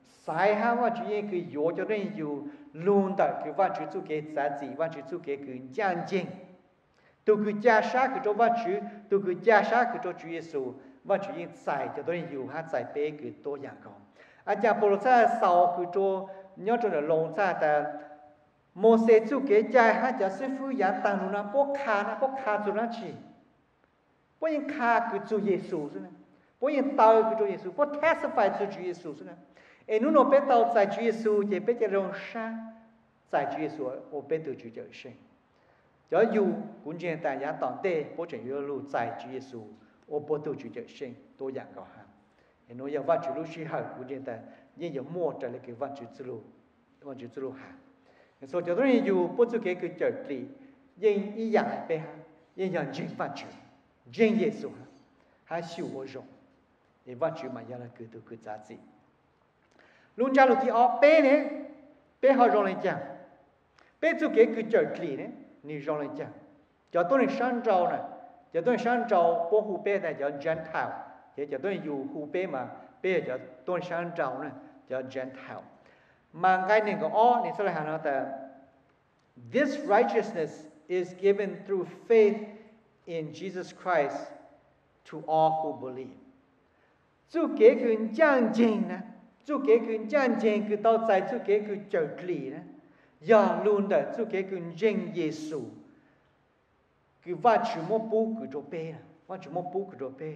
sai ha và chủ yên cứ yếu cho nên yếu luôn tại cứ và chủ chủ cái giá trị và chủ chủ cái cứ giang chính tôi cứ gia sát cứ cho và chủ tôi cứ gia sát cứ cho Chúa Giêsu và chủ yên sai cho tôi yếu ha sai bé cứ tôi dạng không anh cha Paul sa sau cứ cho nhớ cho nó lồng sa ta Mô-se chủ cái trái ha cho sư phụ giả tăng nó na bố khá na bố khá cho nó chỉ bố yên khá cứ Chúa Giêsu thế này bố yên tao cứ Chúa Giêsu bố testify cho Chúa Giêsu thế này em nó bé tao tại Chúa Giêsu chỉ bé cái rong sa tại Chúa Giêsu ở bé từ Chúa trời sinh cho dù cũng chỉ tại giá tòn tê bố chỉ yêu lưu tại Chúa Giêsu ở bé từ Chúa trời sinh tôi dạng có ha em nói giờ văn Chúa lưu sĩ hậu cũng chỉ tại nhưng giờ mua trở lại cái văn Chúa lưu văn Chúa lưu ha so cho tôi dù bố chú cái cứ trở lại nhưng ý dạng bé ha nhưng giờ chính văn Chúa chính Giêsu ha ha siêu vô dụng để văn Chúa mà giờ là cứ từ cứ giá trị luôn cha lúc thì ở bé này bé họ rong lên chăng bé chú cái cứ trở lại này ni rong lên chăng cho tôi này sáng trâu này cho tôi sáng trâu bố hù bé này cho Gentile thế cho tôi dù hù bé mà bé cho tôi sáng trâu này cho Gentile mà cái này có ó này sẽ là hàng ta this righteousness is given through faith in Jesus Christ to all who believe chú cái cứ giang chính nè chú cái cứ giang chính cứ tao tại chú cái cứ trở lại nè giờ luôn đó chú cái cứ chính Giêsu cứ vắt chữ một bút cứ cho bé vắt chữ một bút cứ cho bé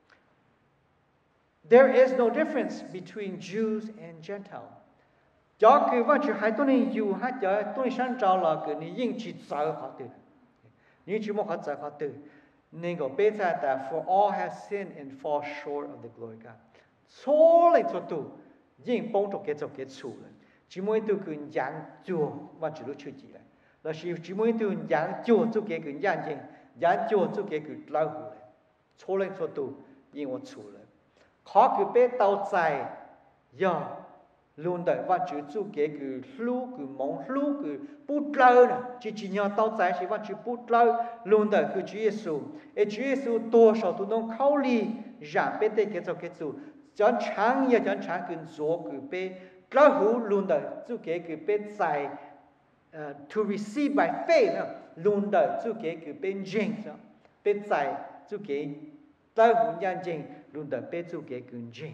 there is no difference between Jews and Gentiles cho cứ vắt chữ hai tôi này dù hai cho tôi sáng trao là cứ ni yên chỉ sợ họ từ ni chỉ một họ sợ họ từ nên có bé ra ta for all have sinned and fall short of the glory of God số lên cho tu yên bông cho cái cho cái chủ lên chỉ muốn tu cứ giảng chùa và chỉ lúc chưa gì lại là chỉ muốn tu giảng chùa cho cái cứ giảng gì giảng chùa cho cái cứ lao hủ lên số lên cho tu yên我chủ lên khó cứ bé tao dài giờ luôn đợi và chữ chú kế cứ lưu cứ mong lưu cứ bút lâu nè chỉ chỉ nhớ tao giải chỉ và chữ bút lâu luôn đợi cứ Chúa Giêsu e Chúa Giêsu tua sau tu nông khâu li giảm bé tê cái cho cái chủ chọn sáng ya chọn sáng cứ số cứ bé lâu hú luôn đợi chú kế cứ bé giải to receive by faith nè luôn đợi chú kế cứ bé jing bé giải chú kế lâu hú nhân jing luôn đợi bé chú kế cứ jing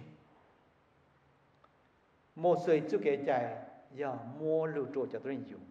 một sự chú kế chạy giờ mua lưu trộn cho tôi nhiều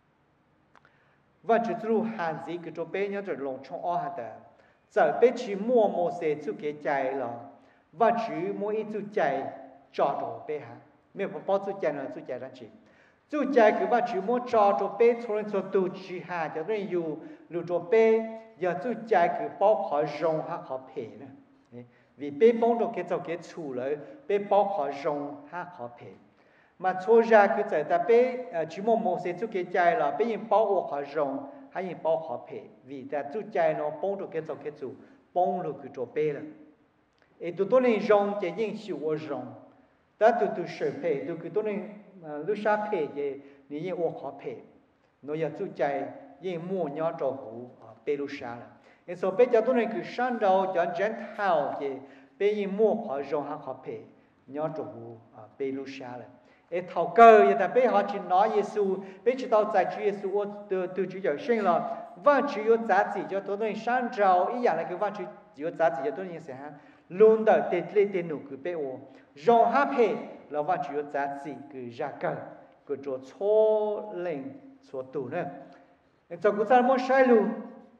và chú chú hàn gì cứ cho bé nhớ rồi lòng trong ó hạt đó giờ bé chỉ mua một sự chú kế chạy là và chú mua ít chú chạy cho đồ bé ha mấy bà bao chú chạy là chú chạy ra chỉ chú chạy cứ và chú mua cho đồ bé cho nên cho tu chỉ hà cho tôi nhiều lưu trộn bé giờ chú chạy cứ bao khỏi rong ha khỏi phê nè vì bé bông đồ cái cho cái chủ lợi bé bao khó rong ha khó phê mà cho ra cứ tại ta bé chỉ một một sẽ chú cái trái là bé yên bao khó rong hay yên bao khó phê vì ta chú trái nó bông đồ cái cho cái chủ bông đồ cứ cho bé là et tụi tôi nên rong chỉ yên chịu ở rong ta tụi tụi sợ phê tụi cứ tôi nên lúc sáng phê thì ni yên ở khó phê nó giờ chú trái yên mua nhau cho hú bé lúc sáng là nên số bé cho tôi này cứ sáng đầu cho Gentile thì bé yên mua họ rong họ họ phê nhau cho hú bé lúc sáng là et thầu cơ vậy ta bé họ chỉ nói Giêsu bé chỉ tao giải Chúa Giêsu từ từ Chúa trời sinh là và Chúa có giá trị cho tôi này sáng đầu ý dạng là cái và Chúa có giá trị cho tôi này sẽ ha luôn đợi tết lễ tết nụ cứ bé ô rong ha phê là và Chúa có giá trị cứ ra cơ cứ cho số lên số tụ nữa cho chúng ta muốn sai luôn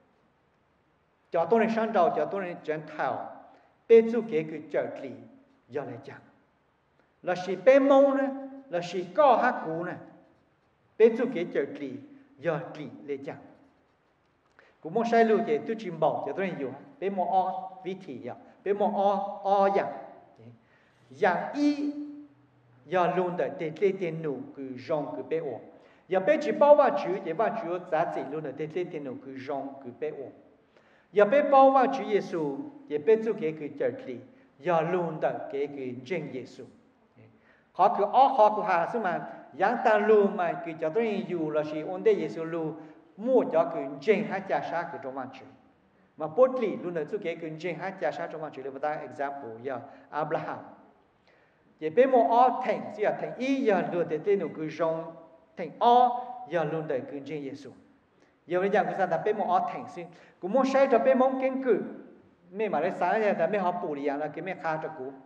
cho tôi này sáng đầu cho tôi này Gentile bé chú kế cứ trở lại giờ này chẳng là sĩ bé mông nè là sĩ co hát cú nè bé chú kế trở lại giờ lại lệ chẳng cũng muốn sai luôn thì tôi chỉ bảo cho tôi này nhiều bé mua o vị thị vậy bé mua o o dạng dạng y giờ luôn đợi để để tiền nụ cứ rong cứ bé ổn giờ bé chỉ bảo vào chữ để vào chữ giá trị luôn đợi để để tiền nụ cứ rong cứ bé ổn giờ bé bảo vào Chúa Giêsu giờ bé chú kế cứ trở lại giờ luôn đợi kế cứ chính Giêsu họ cứ ó họ cứ hà xứ mà giảng ta luôn mà cứ cho tôi dù là gì ôn đây Giêsu luôn mua cho cứ chính hai cha sa cứ trong văn chữ mà bút lì luôn đợi chú kế cứ chính hai cha sa trong văn chữ để ta example giờ Abraham giờ bé mua o thành gì à thành y giờ luôn để tên nó cứ rong thành o giờ luôn để cứ trên Giêsu giờ bây giờ chúng ta đã bé mua o thành xin cũng mua sai cho bé mong kiến cử mẹ mà lấy sáng giờ ta mẹ họ bù liền là cái mẹ khá cho cú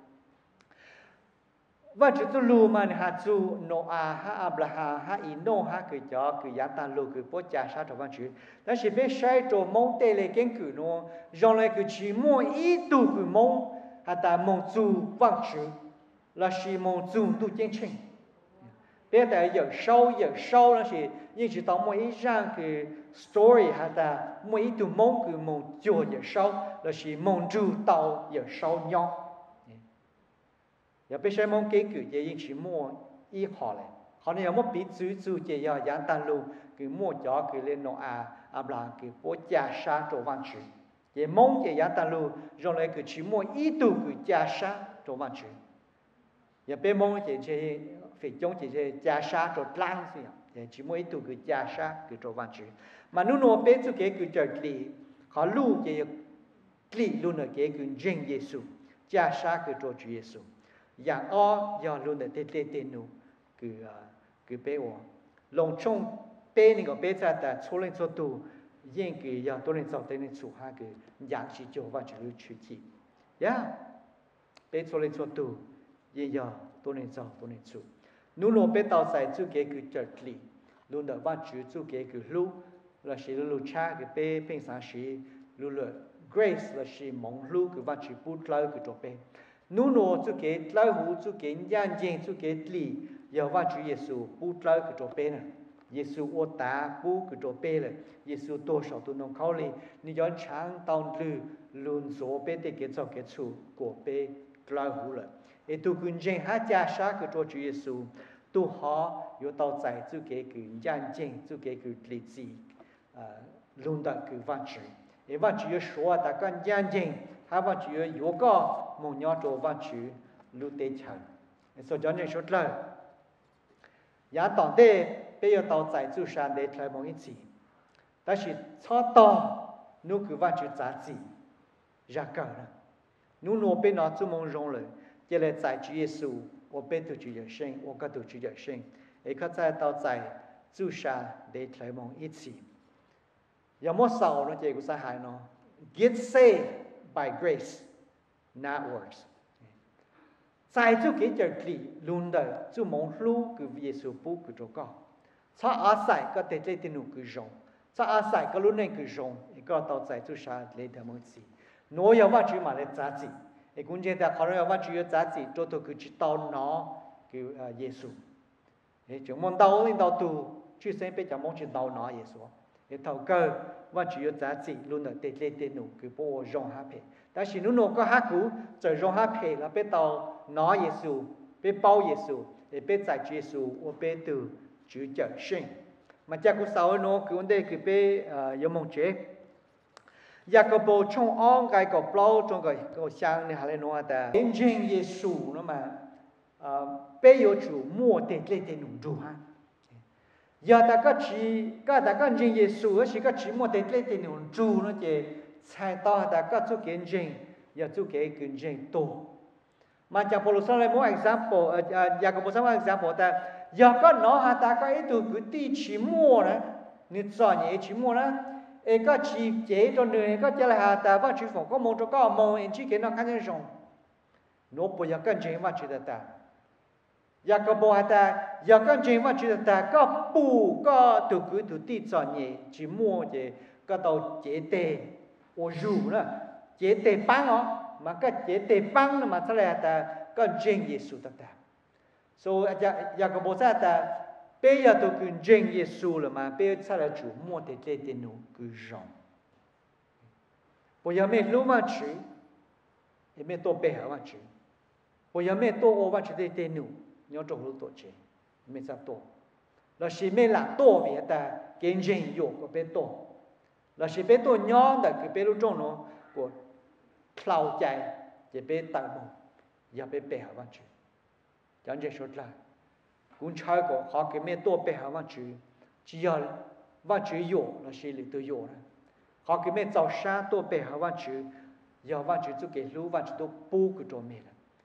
và chúng tôi lưu mà ha chú Noah ha Abraham ha Ino ha cái cho cái giá tan lưu cái bố cha sát cho văn chữ,但是被晒着蒙带来根据呢，让来个chỉ mua ít tu cái mong, ha ta mong chú văn chữ, là chỉ mong chú tu chân chính. Bây giờ giờ sau giờ sau là chỉ nhưng chỉ tao mua ít rằng cái story ha ta mua ít tu mong cái mong chúa giờ sau là chỉ mong chú tao giờ sau nhau. giờ bây giờ mong cái cử chỉ chỉ mua ít họ này, họ này muốn bị chú chú chỉ giờ giảng tan lưu cái mua cho cái lên nó à Abraham cái bố cha sa cho văn chữ, giờ mong chỉ giảng tan lưu rồi lại cái chỉ mua ít tu cái cha sa cho văn chữ, giờ bây mong chỉ chỉ phải chống chỉ chỉ cha sa cho lang gì, giờ chỉ mua ít tu cái cha sa cái cho văn chữ, mà nếu nó bây giờ cái cái chợ lì họ lưu chỉ lì luôn ở cái cái riêng Giêsu cha sa cái cho Chúa Giêsuอย่างอ้อยอรุ่นเตเตเตนูคือคือเป้วลงช่องเป้นี่ก็เป้จะแต่ช่วย做ดูยิ่งคือยาตัวนี้做ตัวนี้สุฮะคืออย่างที่จะว่าจะรู้ชื่อที่ยาเป้ช่วย做ดูยิ่งยาตัวนี้做ตัวนี้สุนู่นเป้ต่อใส่จู่เกคือจัดลีรุ่นเดว่าจู่จู่เกคือรู้แล้วสิรู้ชาคือเป้เป็นสารสีรู้เลย grace แล้วสิมองรู้คือว่าจู่พูดเล่าคือตัวเป้นู่นจู่เกตเล่าหูจู่เกยันเจงจู่เกตลีอย่าว่าจู่เยซูพูดเล่าคือตัวเป้น่ะเยซูโอตาพูดคือตัวเป้เลยเยซูตัวสาวตัวน้องเขาเลยนี่ย้อนช้างตอนลือลุนโซเป้เตเกตจอกเกตสูกัวเป้เล่าหูเลยไอ้ตัวกุญแจหาจ่าชาคือตัวจู่เยซูตัวหออยู่ต่อใจจู่เกคือยันเจงจู่เกคือลีจีลุนดักคือวันจู่ไอ้วันจู่有说แต่กันยันเจงหาวันจู่有个มงยอดตัววันจู่ลุเตชันไอ้ส่วนย้อนยังชุดเลยยาตอนเต้เปียต่อใจจู่ชานเดทเลยมองอีจีแต่是ชอบต่อนู่คือวันจู่จ่าจีอยากกันนะนู่นเป็นนอจู่มงรงเลยเจริญใจจู่เยซู我被主主有生，我个主主有生，一个在到在主上的台蒙一起，有么少呢？这个是还呢 ？Get saved by grace, not works。在主给这里论的主蒙路个耶稣不个做个，他阿塞个得在的努个用，他阿塞个论那个用，一个到在主上的台蒙起，我要话主嘛来扎子。ไอ้คุณเจแต่เขาเรียกว่าจุดจัดสิตัวตัวคือจิตตอนน้อคือเยซูไอ้จงมองดาวนี่ดาวตูชื่อเส้นเป็นจะมองจิตดาวน้อเยซูไอ้เท่าก็ว่าจุดจัดสิรุ่นเตเตเตนูคือพวกรองฮาเพแต่สินุ่นก็ฮักกูจะรองฮาเพแล้วเป็นดาวน้อเยซูเป็นเป้าเยซูไอ้เป็นใจเยซูว่าเป็นตัวจุดจัดสิมันจากกุศลโนคือวันเด็กคือเป็นยมงเจอยากกบชงอ้องไก่กบเล่าจงก็ก็ช่างเนี่ยอะไรโน้ตแต่จริงๆเยซูนะมาเปย์จูมั่วเด็ดเล็ดเด็ดหนุ่มดูฮะอย่าแต่ก็ชีก็แต่ก็จริงเยซูก็ชีก็ชีมั่วเด็ดเล็ดเด็ดหนุ่มดูนะเจใช่ต่อแต่ก็จุกเก่งจริงอย่าจุกเก่งจริงโตมาจากโปรโซเลโม example อยากกบสาม example แต่อย่าก็น้อฮะแต่ก็ไอ้ตัวคือตีชีมั่วนะนี่สอนอย่างชีมั่วนะเอก็ชีเจจนเหนื่อยก็จะละหาแต่ว่าชีฝงก็มองจะก็มองเองชีเกินนักการเงินส่งโน้ปุยกันเจว่าชีแต่อยากก็บอกแต่อยากกันเจว่าชีแต่ก็ปูก็ถูกคือถูกตีจอนเนี่ยชีมัวเจก็ต้องเจเตโอรูนะเจเตปังอ๋อมันก็เจเตปังนะมาแสดงแต่ก็เจงเยซูแต่ so อยากอยากก็บอกแต่เปียตัวคือเจงเยซูละมาเปียชาลจูมัวเตเตเตนูคือจงพอยาไม่รู้ว่าชื่อยังไม่ตัวเปียว่าชื่อพอยาไม่ตัวโอว่าชื่อเตเตนูย้อนจงรู้ตัวเจไม่ทราบตัวเราสิไม่หลังตัวเมียแต่เกณฑ์เจงอยู่ก็เป็นตัวเราสิเป็นตัวย้อนแต่คือเป็นรู้จงเนาะก็คลาวใจจะเป็นตังมอย่าไปเปียว่าชื่อย้อนจะสุดละคุณชายก็เขาเก็บไม่ตัวไปหาวันจื้อจี要วันจื้ออยู่那些里都有了เขาเก็บไม่早上ตัวไปหาวันจื้อ要วันจื้อ就给路วันจื้อ都补个ตัว没了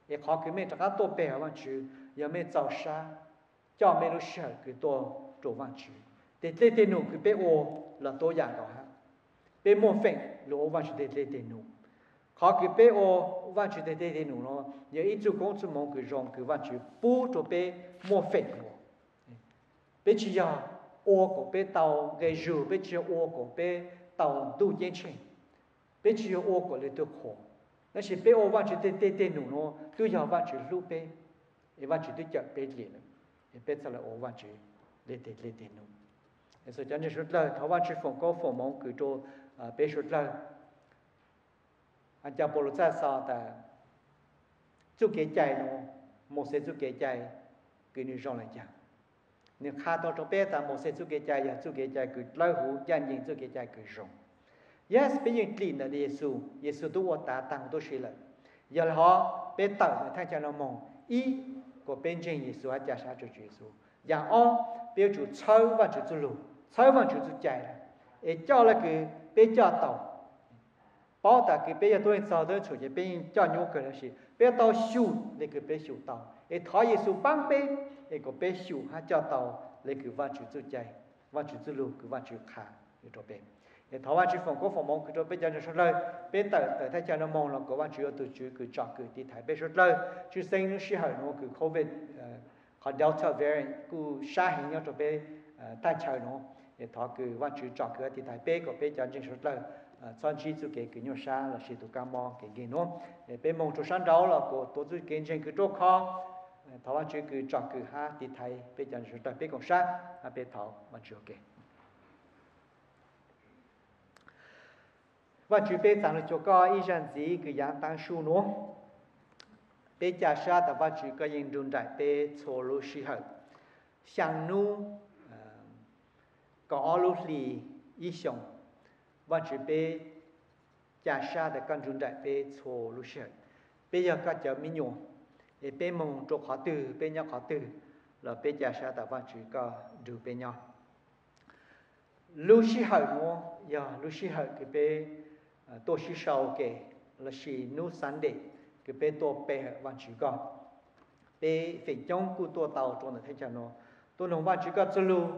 e khó cái mình chắc tổ bè văn chữ giờ mình giàu sa cho mình lúc sợ cái tổ tổ văn chữ để để để nụ cái bé ô là tổ dạng đó ha bé mua phèn lỗ văn chữ để để để nụ khó cái bé ô văn chữ để để để nụ nó giờ ít chú công chú mong cái rong cái văn chữ bù cho bé mua phèn bé chỉ giờ ô của bé tàu cái rượu bé chỉ ô của bé tàu đủ yên chuyện bé chỉ ô của lấy được khổ那是被我忘记对对对努诺，都要忘记路呗，也忘记对脚别脸了，也别出来我忘记来对来对努。所以讲你说了，他忘记放高放忙，佢做啊，别说了，anh cha bồ ra sao ta, chú kế chạy nó, một xe chú kế chạy, cứ như rong lại chẳng. Nếu khá to cho bé ta một xe chú kế chạy, chú kế chạy cứ lâu hú, chân nhìn chú kế chạy cứ rong. Yes, bây giờ tin là Giêsu, Giêsu tu ta tăng tu sĩ lại. Giờ là họ bé tàu mà thay cho nó mong ý của bên trên Giêsu hay cha sa cho Giêsu. Giờ ông bé chủ sâu và chủ tu lù, sâu và chủ tu chạy là, để cho là cái bé cho tàu, bảo ta cái bé tôi sau đó chủ cái bé cho nhau cái là gì, bé tàu siêu để cái bé siêu tàu, để thọ Giêsu bằng bé, để cái bé siêu hay cho tàu để cái và chủ tu chạy, và chủ tu lù cái và chủ khá để cho bé. Để thọ văn chữ phòng có phòng mong cứ cho bây giờ nó xuất lời bên tờ tờ thay cho nó mong là có văn chữ từ chữ cứ chọn cứ đi thái bên xuất lời chữ sinh nó sẽ hỏi nó cứ covid họ delta variant cứ sa hình nhau cho bên tai trời nó để thọ cứ văn chữ chọn cứ đi thái bên có bên cho chính xuất lời son chi chữ cái cứ nhau sa là sẽ tụ cam mong cái gì nó để bên mong cho sáng đó là có tổ chức kiến trên cứ chỗ khó thọ văn chữ cứ chọn cứ ha đi thái bên cho xuất lời bên còn sa bên thọ văn chữ ok. Và chú bé rằng là cho có ý rằng gì cứ dạng tăng su nó bé trả sa ta và chú có những đường đại bé cho lô sĩ hợp sang nu có lô lì ý xong và chú bé trả sa ta con đường đại bé cho lô sĩ hợp bé giờ có cho mình nhung để bé mong cho khó từ bé nhau khó từ là bé trả sa ta và chú có được bé nhau lô sĩ hợp nó giờ lô sĩ hợp cái bé tôi chỉ sau cái là chỉ nấu sáng để cái bé tôi bé văn chữ con bé phải trong cụ tôi tàu trong là thế cho nó tôi nói văn chữ con cho lu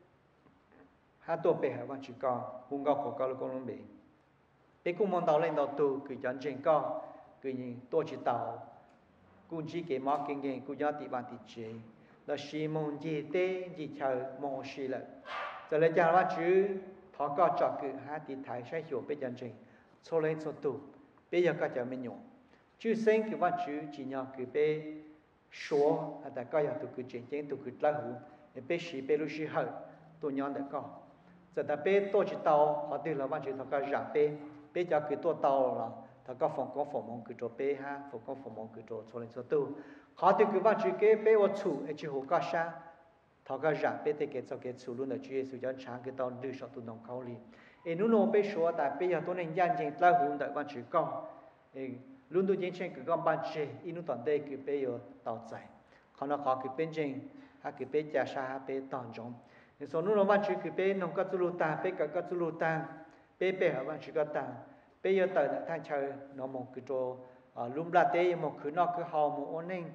hai tôi bé văn chữ con cũng có khó có con luôn bé bé cũng mong tàu lên tàu tu cứ chọn trên con cứ nhìn tôi chỉ tàu cũng chỉ cái món kinh nghiệm cũng nhớ tỷ văn tỷ chế là chỉ mong gì thế gì chờ mong gì là giờ lại cho văn chữ thọ có chọn cứ hai tỷ thái sẽ hiểu bé chọn trên số lên số tu bây giờ các cháu mình nhung chữ sinh cái văn chữ chỉ nhau cái bé số à ta coi là tu cái chuyện chuyện tu cái lá hú để bé sĩ bé lúc sĩ hở tu nhon đã có giờ ta bé tôi chỉ tàu họ từ là văn chữ thằng cái giả bé bé cho cái tôi tàu là thằng cái phòng có phòng mong cái chỗ bé ha phòng có phòng mong cái chỗ số lên số tu họ từ cái văn chữ cái bé ở chủ ở chữ hồ ca sa thằng cái giả bé thì cái cho cái chủ luôn là chữ Giêsu cho sáng cái tàu đưa sau tu nông khâu li e nu no pe số tại bây giờ tôi nên nhận diện là hùng đại văn chữ con e luôn tôi nhận trên cái con ban chế inu toàn đây cái bây giờ tàu chạy còn nó có cái bên trên hay cái bên trả sa bên toàn giống e số nu no văn chữ cái bên nông cát lu ta bên cả cát lu ta bên bên ở văn chữ cát ta bây giờ tới là thanh chơi nó một cái chỗ lùm la tê một cái nó cái hào một ôn ninh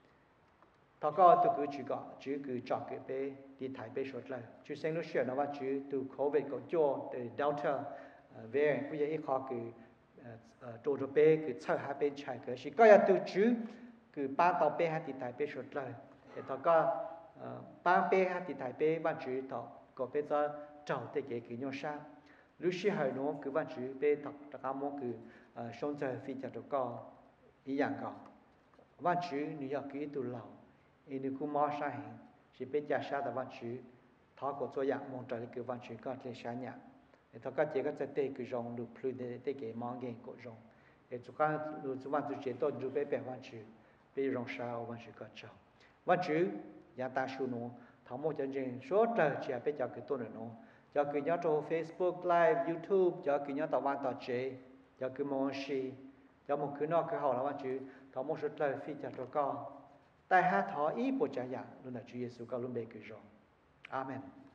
thọ có tôi cứ chỉ có chữ cứ chọn cái bé đi thái bé sốt lại chữ sinh lúc xưa nóว่าchữ từ covid có cho từ delta về bây giờ ít khó cứ trổ cho bé cứ chơi hai bên chạy cái chỉ có là từ chữ cứ ba tàu bé hai đi thái bé sốt lại thì thọ có ba bé hai đi thái béว่าchữ thọ có bé cho trâu thì cái cứ nhau sang lúc xưa hồi nó cứว่าchữ bé thọ tất cả mọi cứ sống chơi phi chợ đồ co ý dạng coว่าchữ New York cứ từ lâu ini ku ma sa hin si pe cha sa da văn chữ thọ có cho dạng mong trời cái văn chữ có thể sa nhạc để thọ các chế các tế cái rong được plu để tế cái mong gen của rong để chúng ta được chúng ta chế tốt được pe pe văn chữ pe rong sa văn chữ có cho văn chữ nhà ta su nó thọ một chân chân số trời chỉ pe cho cái tôn nó cho cái nhớ cho Facebook Live YouTube cho cái nhớ tàu văn tàu chế cho cái mong si cho một cái nó cái họ là văn chữ thọ một số trời phi chặt rồi co tại hạ thọ ý bộ trả dạng luôn là Chúa Giêsu cao luôn bề cử rộng. Amen.